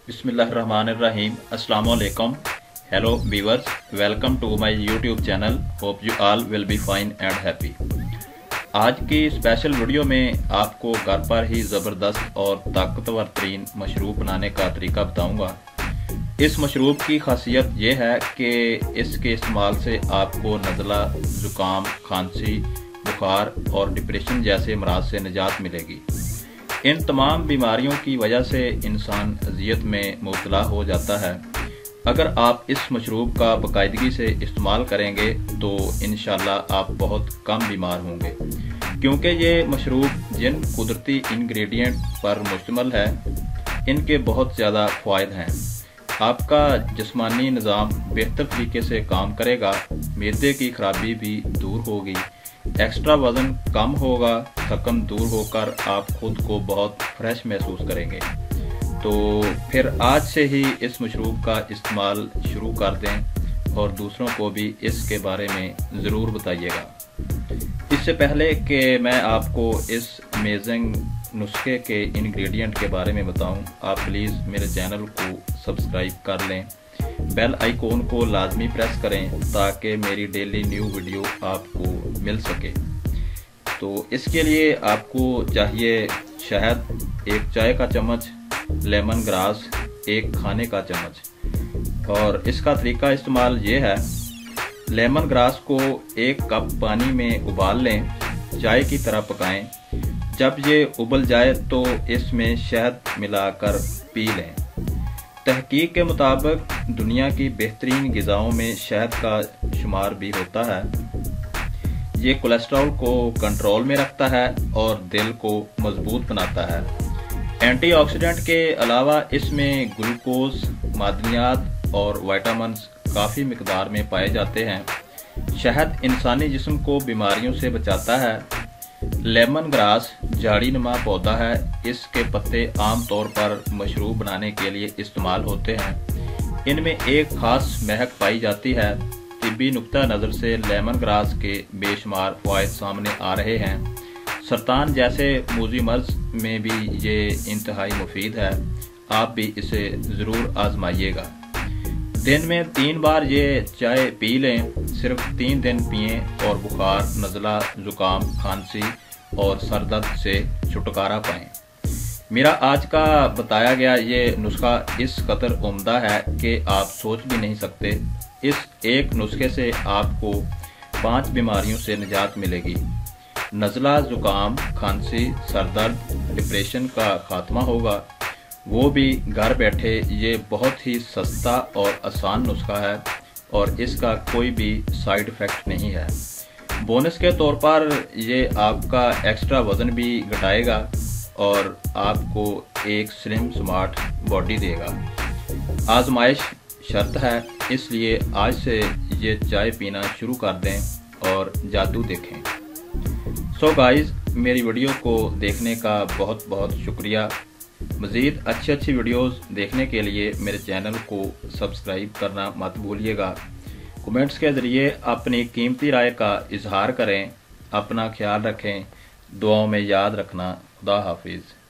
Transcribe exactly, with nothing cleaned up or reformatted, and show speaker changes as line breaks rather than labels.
बिस्मिल्लाहिर्रहमानिर्रहीम। अस्सलाम वालेकुम। Hello viewers, welcome to my YouTube channel. Hope you all will be fine and happy. आज की स्पेशल वीडियो में आपको घर पर ही ज़बरदस्त और ताकतवर तरीन मशरूब बनाने का तरीका बताऊंगा। इस मशरूब की खासियत ये है कि इसके इस्तेमाल से आपको नज़ला, ज़ुकाम, खांसी, बुखार और डिप्रेशन जैसे अमराज से निजात मिलेगी। इन तमाम बीमारियों की वजह से इंसान अजियत में मुब्तला हो जाता है। अगर आप इस मशरूब का बाकायदगी से इस्तेमाल करेंगे तो इंशाल्लाह आप बहुत कम बीमार होंगे, क्योंकि ये मशरूब जिन कुदरती इंग्रेडिएंट पर मुश्तमिल है इनके बहुत ज़्यादा फ़ायदे हैं। आपका जिस्मानी निज़ाम बेहतर तरीके से काम करेगा, मैदे की खराबी भी दूर होगी, एक्स्ट्रा वज़न कम होगा, थकन दूर होकर आप खुद को बहुत फ्रेश महसूस करेंगे। तो फिर आज से ही इस मशरूब का इस्तेमाल शुरू कर दें और दूसरों को भी इसके बारे में ज़रूर बताइएगा। इससे पहले कि मैं आपको इस अमेजिंग नुस्खे के इंग्रेडिएंट के बारे में बताऊं, आप प्लीज़ मेरे चैनल को सब्सक्राइब कर लें, बेल आइकॉन को लाजमी प्रेस करें ताकि मेरी डेली न्यू वीडियो आपको मिल सके। तो इसके लिए आपको चाहिए शहद एक चाय का चम्मच, लेमन ग्रास एक खाने का चम्मच। और इसका तरीका इस्तेमाल ये है, लेमन ग्रास को एक कप पानी में उबाल लें, चाय की तरह पकाएं। जब ये उबल जाए तो इसमें शहद मिलाकर पी लें। तहकीक के मुताबिक दुनिया की बेहतरीन ग़िज़ाओं में शहद का शुमार भी होता है। ये कोलेस्ट्रॉल को कंट्रोल में रखता है और दिल को मजबूत बनाता है। एंटीऑक्सीडेंट के अलावा इसमें ग्लूकोज, मादनियात और विटामिन्स काफ़ी मिकदार में पाए जाते हैं। शहद इंसानी जिस्म को बीमारियों से बचाता है। लेमन ग्रास झाड़ी नुमा पौधा है। इसके पत्ते आम तौर पर मशरूब बनाने के लिए इस्तेमाल होते हैं। इनमें एक खास महक पाई जाती है। तिब्बी नुक्ता नज़र से लेमन ग्रास के बेशुमार फ़वाइद सामने आ रहे हैं। सरतान जैसे मूजी मर्ज में भी ये इंतहाई मुफीद है। आप भी इसे ज़रूर आजमाइएगा। दिन में तीन बार ये चाय पी लें। सिर्फ तीन दिन पिएं और बुखार, नज़ला, ज़ुकाम, खांसी और सर दर्द से छुटकारा पाएं। मेरा आज का बताया गया ये नुस्खा इस कदर उम्दा है कि आप सोच भी नहीं सकते। इस एक नुस्खे से आपको पांच बीमारियों से निजात मिलेगी। नज़ला, ज़ुकाम, खांसी, सर दर्द, डिप्रेशन का खात्मा होगा, वो भी घर बैठे। ये बहुत ही सस्ता और आसान नुस्खा है और इसका कोई भी साइड इफ़ेक्ट नहीं है। बोनस के तौर पर ये आपका एक्स्ट्रा वज़न भी घटाएगा और आपको एक स्लिम स्मार्ट बॉडी देगा। आजमाइश शर्त है, इसलिए आज से ये चाय पीना शुरू कर दें और जादू देखें। सो गाइस, मेरी वीडियो को देखने का बहुत बहुत शुक्रिया। मज़ीद अच्छी अच्छी वीडियोस देखने के लिए मेरे चैनल को सब्सक्राइब करना मत भूलिएगा। कमेंट्स के ज़रिए अपनी कीमती राय का इजहार करें। अपना ख्याल रखें, दुआओं में याद रखना। खुदा हाफिज़।